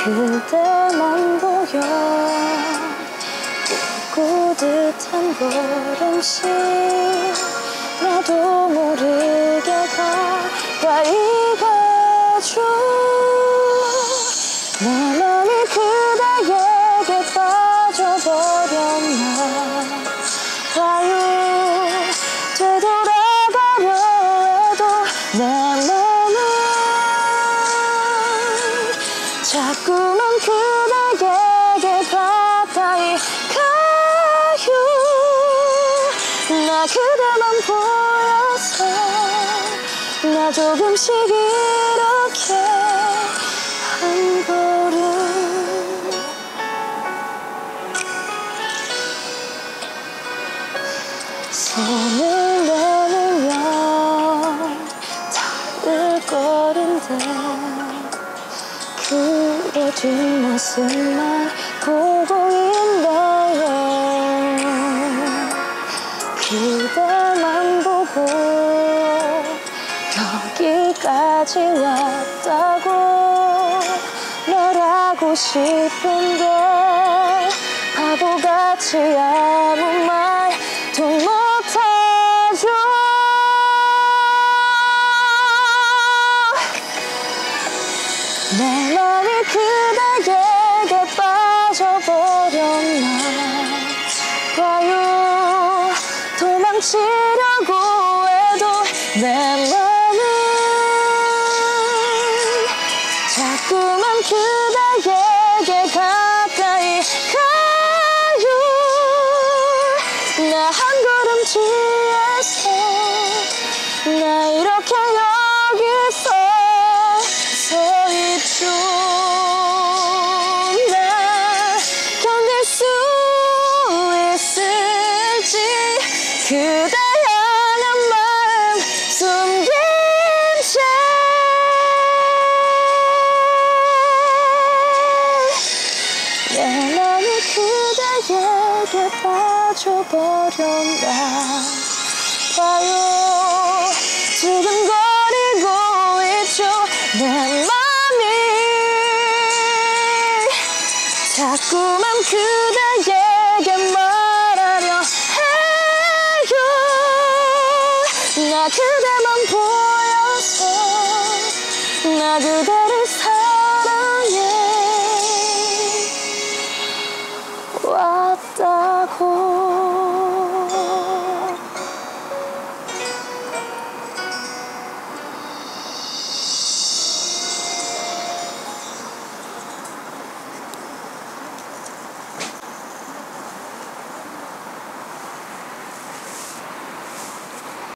그대만 보여 꾸듯한 걸음씩 나도 모르게 가까이 가줘 내 맘이 그대에게 빠져버렸나 봐요 되돌아가려 해도 내 맘은 자꾸만 그대에게 가까이 가요 나 그대만 보여서 나 조금씩 이렇게 한 걸음 손을 내밀면 닿을 거린데 그대 뒷모습만 보고 있네요 그대만 보고 여기까지 왔다고 말하고 싶은데 바보같이 아무 말도 못하죠 내 맘이 그대에게 빠져버렸나 봐요 도망치려고 해도 내 맘은 자꾸만 그대에게 가까이 가요 나 한 걸음 뒤에서 나 이렇게 여기서 서 있죠 나 견딜 수 있을지 그대 향한 마음 숨긴 채 내 맘이 그대에게 빠져버렸나 봐요 두근거리고 있죠 내 맘이 자꾸만 그대에게 말하려 해요 나 그대만 보여서 나 그대를 사랑해 왔다고